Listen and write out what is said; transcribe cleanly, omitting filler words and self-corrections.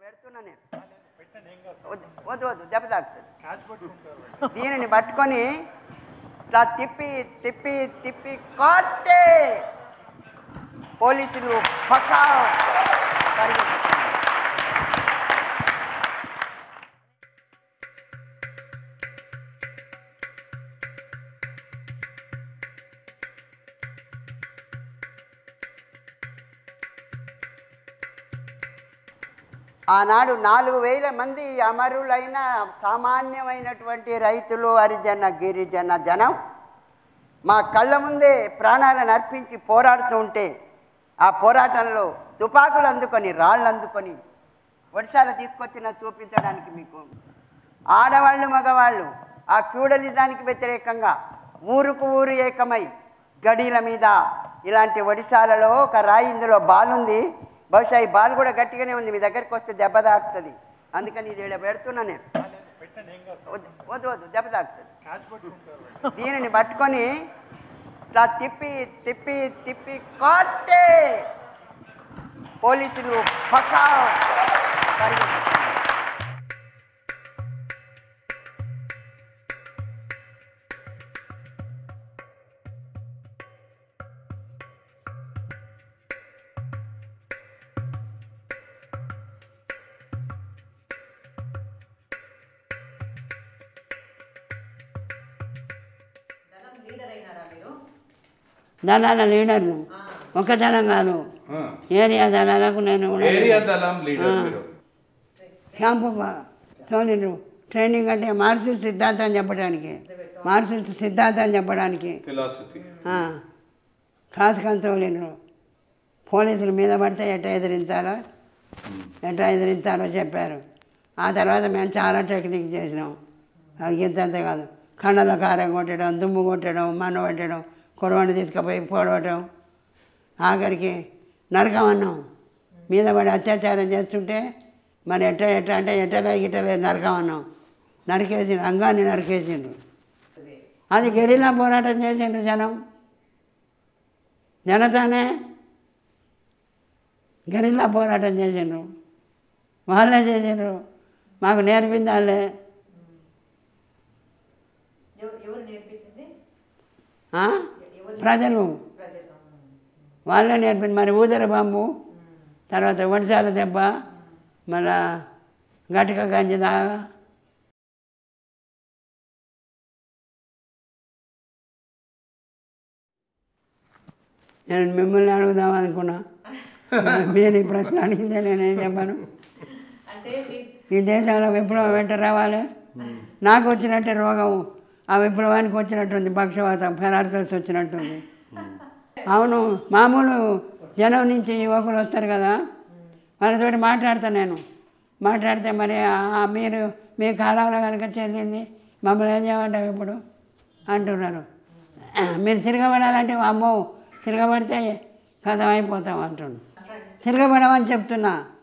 పెడుతున్నా నేను. వద్దు వద్దు, దెబ్బ తాకుతుంది. దీనిని పట్టుకొని ఇట్లా తిప్పి తిప్పి తిప్పి కొట్టే పోలీసులు పక్కా పరిగెత్తుతున్నారు. ఆనాడు 4000 మంది అమరులైన సామాన్యమైనటువంటి రైతులు, హరిజన గిరిజన జనం మా కళ్ళ ముందే ప్రాణాలను అర్పించి పోరాడుతూ ఉంటే ఆ పోరాటంలో తుపాకులు అందుకొని రాళ్ళు అందుకొని ఒడిశాల తీసుకొచ్చిన చూపించడానికి మీకు ఆడవాళ్ళు మగవాళ్ళు ఆ ఫ్యూడలిజానికి వ్యతిరేకంగా ఊరుకు ఊరు ఏకమై గడీల మీద ఇలాంటి ఒడిశాలలో ఒక రాయి, ఇందులో బాల్ ఉంది, బహుశా ఈ బాల్ కూడా గట్టిగానే ఉంది, మీ దగ్గరికి వస్తే దెబ్బ తాకుతుంది, అందుకని ఇది ఇలా పెడుతున్నా నేను. వద్దు వద్దు, దెబ్బ తాకుతుంది. దీనిని పట్టుకొని ఇట్లా తిప్పి తిప్పి తిప్పి కొట్టే పోలీసులు పక్కా పరిగెత్తుతున్నారు. దళాల లీడర్ను, ఒక దళం కాదు, ఏరియా దళాలకు నేను క్యాంపు తోలిండ్రు. ట్రైనింగ్ అంటే మార్క్సిస్ట్ సిద్ధాంతం చెప్పడానికి, మార్క్సిస్ట్ సిద్ధాంతం చెప్పడానికి క్లాస్ కని తోలిండ్రు. పోలీసులు మీద పడితే ఎట్లా ఎదిరించాలో చెప్పారు. ఆ తర్వాత మేము చాలా టెక్నిక్ చేసినాం. అది ఇంతంత కాదు, కండల కారం కొట్టడం, దుమ్ము కొట్టడం, మన్ను పట్టడం, కొడవని తీసుకుపోయి పొడవటం, ఆఖరికి నరకం అన్నాం. మీద పడి అత్యాచారం చేస్తుంటే మరి ఎట్లా అంటే ఎట్టలేదు నరకం అన్నాం. నరికేసిండ్రు, అంగాన్ని నరికేసిండ్రు. అది గెరిల్లా పోరాటం చేసిండ్రు జనతానే గెరిల్లా పోరాటం చేసిండ్రు. వాళ్ళే చేసిండ్రు, మాకు నేర్పింది వాళ్ళే. ప్రజలు వాళ్ళే నేర్పింది. మరి ఊదర బాంబు, తర్వాత ఒడిశాల దెబ్బ, మళ్ళా గట్క గంజి దాగా నేను మిమ్మల్ని అడుగుదాం అనుకున్నా. మీరు ఈ ప్రశ్న అడిగిందే నేనేం చెప్పాను. ఈ దేశంలో విప్లవం వెంట రావాలి. నాకు వచ్చినట్టే రోగం ఆ విప్లవానికి వచ్చినట్టుంది, పక్షవాతం, ఫెరార్తోస్ వచ్చినట్టుంది. అవును, మామూలు జనం నుంచి యువకులు వస్తారు కదా, వాళ్ళతోటి నేను మాట్లాడితే మరి మీరు మీ కాలంలో కనుక చెల్లింది మమ్మల్ని ఏం చేయమంటావు ఇప్పుడు అంటున్నారు. మీరు తిరగబడాలంటే అమ్మో తిరగబడితే కథం అయిపోతాం అంటున్నాను. తిరగబడమని చెప్తున్నా.